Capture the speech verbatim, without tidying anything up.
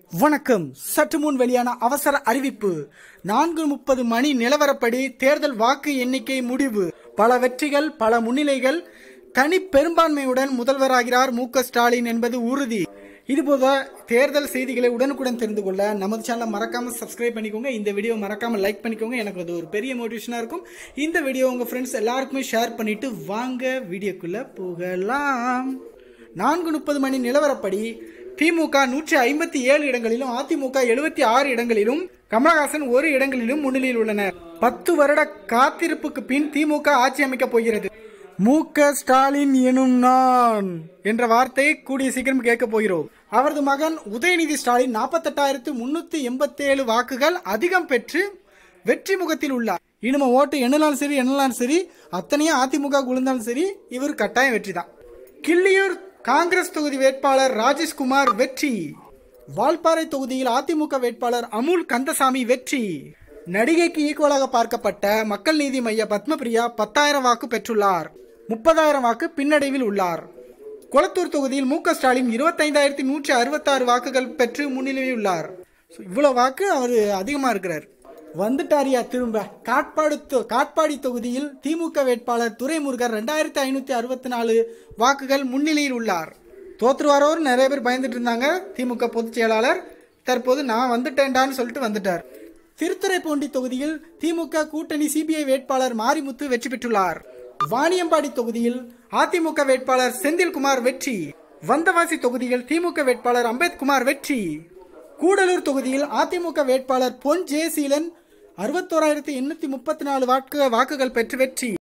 வணக்கம். சற்று முன் வெளியான அவசர அறிவிப்பு. நான்கு முப்பது மணி நிலவரப்படி தேர்தல் வாக்கு எண்ணிக்கை முடிவு. பல வெற்றிகள், பல முன்னிலைகள். தனி பெரும்பான்மையுடன் முதல்வராகிறார் மு க ஸ்டாலின் என்பது உறுதி. இதுபோல தேர்தல் செய்திகளை உடனுக்குடன் தெரிந்து கொள்ள நமது சேனலை மறக்காம சப்ஸ்கிரைப் பண்ணிக்கோங்க. இந்த வீடியோ மறக்காம லைக் பண்ணிக்கோங்க. எனக்கு அது ஒரு பெரிய மோட்டிவேஷனா இருக்கும். இந்த வீடியோ உங்க ஃப்ரெண்ட்ஸ் எல்லாருக்குமே ஷேர் பண்ணிட்டு வாங்க வீடியோக்குள்ள போகலாம். நான்கு முப்பது மணி நிலவரப்படி திமுக நூற்றி ஐம்பத்தி ஏழு இடங்களிலும், அதிமுக எழுபத்தி ஆறு இடங்களிலும், கமலஹாசன் ஒரு இடங்களிலும் முன்னிலையில் உள்ளனர். பத்து வருட காத்திருப்புக்கு பின் திமுக ஆட்சி அமைக்கப் போகிறது. மு க ஸ்டாலின் எனும் நான் என்ற வார்த்தையை கூடிய சீக்கிரம் கேட்க போகிறோம். அவரது மகன் உதயநிதி ஸ்டாலின் நாற்பத்தி எட்டாயிரத்து முன்னூத்தி எண்பத்தி ஏழு வாக்குகள் அதிகம் பெற்று வெற்றி முகத்தில் உள்ளார். இனிமே ஓட்டு எண்ணலாம் சரி எண்ணலாம் சரி அத்தனையும் அதிமுக விழுந்தாலும் சரி இவர் கட்டாயம் வெற்றி தான். கிள்ளியூர் காங்கிரஸ் தொகுதி வேட்பாளர் ராஜேஷ்குமார் வெற்றி. வால்பாறை தொகுதியில் அதிமுக வேட்பாளர் அமுல் கந்தசாமி வெற்றி. நடிகைக்கு ஈக்குவலாக பார்க்கப்பட்ட மக்கள் நீதி மைய பத்மபிரியா பத்தாயிரம் வாக்கு பெற்றுள்ளார். முப்பதாயிரம் வாக்கு பின்னடைவில் உள்ளார். கொளத்தூர் தொகுதியில் மு க ஸ்டாலின் இருபத்தைந்தாயிரத்தி நூற்றி அறுபத்தி ஆறு வாக்குகள் பெற்று முன்னிலையில் உள்ளார். இவ்வளவு வாக்கு அவர் அதிகமா இருக்கிறார். வந்துட்டாரியா திரும்ப. காட்பாடு காட்பாடி தொகுதியில் திமுக வேட்பாளர் துரைமுருகன் ரெண்டாயிரத்தி ஐநூத்தி அறுபத்தி நாலு வாக்குகள் முன்னிலையில் உள்ளார். தோற்றுவாரோர் நிறைய பேர் பயந்துட்டு இருந்தாங்க. திமுக பொதுச் செயலாளர் தற்போது நான் வந்துட்டேன்டான்னு சொல்லிட்டு வந்துட்டார். திருத்துறைப்பூண்டி தொகுதியில் திமுக கூட்டணி சிபிஐ வேட்பாளர் மாரிமுத்து வெற்றி பெற்றுள்ளார். வாணியம்பாடி தொகுதியில் அதிமுக வேட்பாளர் செந்தில்குமார் வெற்றி. வந்தவாசி தொகுதியில் திமுக வேட்பாளர் அம்பேத்குமார் வெற்றி. கூடலூர் தொகுதியில் அதிமுக வேட்பாளர் பொன் ஜெயசீலன் அறுபத்தோராயிரத்தி எண்ணூத்தி முப்பத்தி நாலு வாக்கு வாக்குகள் பெற்று வெற்றி.